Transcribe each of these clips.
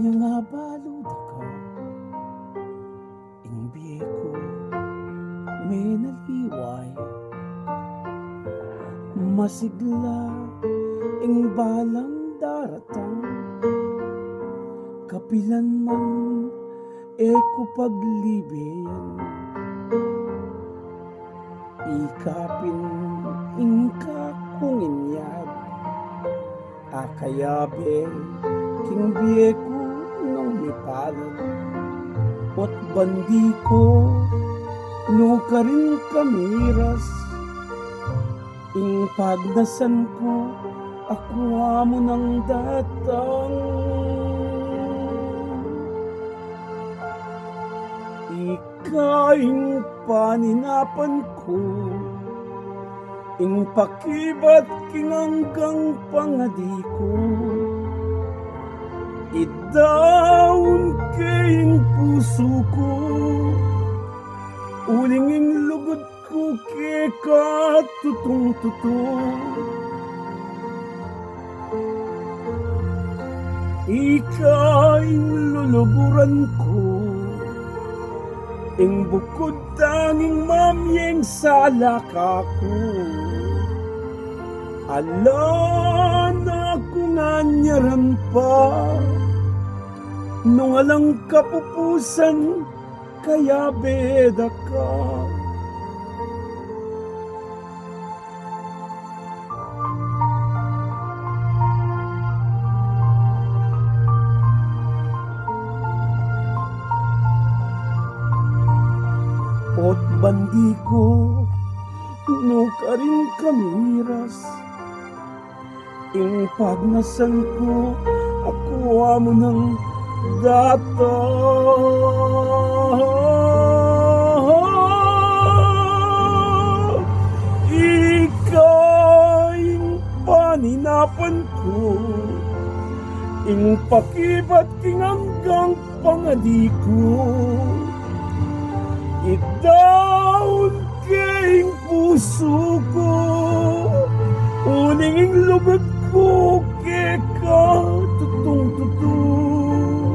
nyang abalu daka, ing biyeko menaliway, masigla ing balang daratang, kapilanman eko paglibeyan, ikapin ing kakung inyad, akayabe king biyeko nung mipalad, ot bandi ko nukarin miras, ing pagnasan ko akwa mo ng datang, ikaing peninapan ko, ing pakibat king anggang pangadi ko, Idaun king pusu ko, Uling ing lugud ko ke katutong-tutong, ikaing luluburan ko, ing bukod tanging mamyeng salaka ko, ala na kung anyaran pa, nung alang kapupusan kayabe daka. Ot bandi ko nukarin miras, ing pagnasan ko akwa mo ng datang, ikaing peninapan ko, ing pakibat king anggang pangadi ko, Idaun king pusu ko, uling ing lugud ko ke katutong-tutong,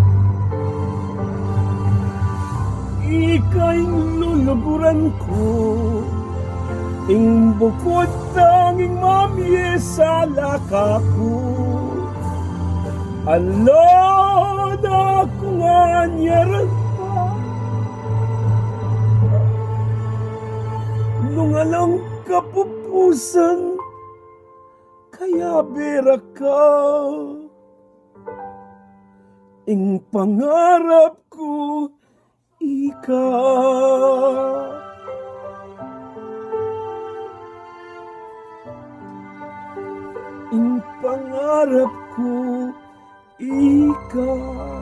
ikaing luluburan ko, ing bukod tanging mamye salaka ko, ala na kung anyaran pa, nung alang kapupusan kayabe ka, ing pangarap ko ing pangarap ko ikaw.